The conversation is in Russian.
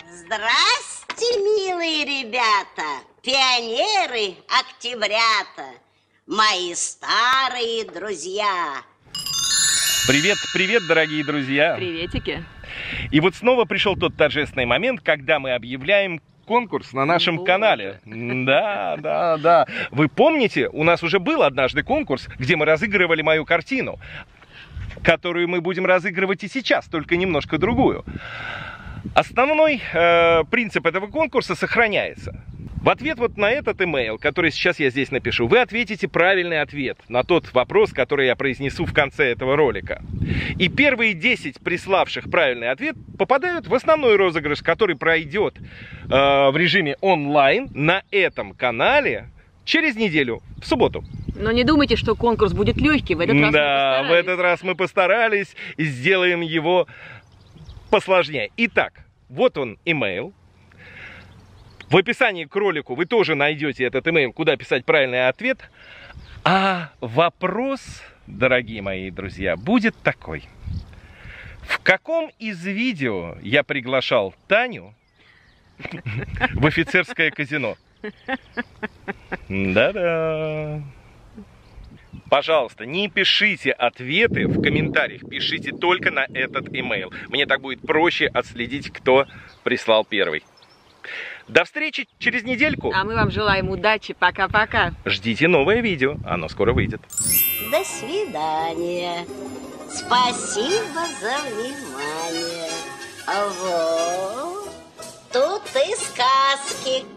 Здрасте, милые ребята, пионеры, октябрята, мои старые друзья. Привет, привет, дорогие друзья. Приветики. И вот снова пришел тот торжественный момент, когда мы объявляем конкурс на нашем канале. Да. Вы помните, у нас уже был однажды конкурс, где мы разыгрывали мою картину, которую мы будем разыгрывать и сейчас, только немножко другую. Основной принцип этого конкурса сохраняется. В ответ вот на этот имейл, который сейчас я здесь напишу, вы ответите правильный ответ на тот вопрос, который я произнесу в конце этого ролика. И первые 10 приславших правильный ответ попадают в основной розыгрыш, который пройдет в режиме онлайн на этом канале через неделю, в субботу. Но не думайте, что конкурс будет легкий. В этот раз да, в этот раз мы постарались и сделаем его посложнее. Итак, вот он имейл. В описании к ролику вы тоже найдете этот имейл, куда писать правильный ответ. А вопрос, дорогие мои друзья, будет такой. В каком из видео я приглашал Таню в офицерское казино? Да-да. Пожалуйста, не пишите ответы в комментариях, пишите только на этот имейл. Мне так будет проще отследить, кто прислал первый. До встречи через недельку. А мы вам желаем удачи. Пока-пока. Ждите новое видео. Оно скоро выйдет. До свидания. Спасибо за внимание. Вот тут и сказки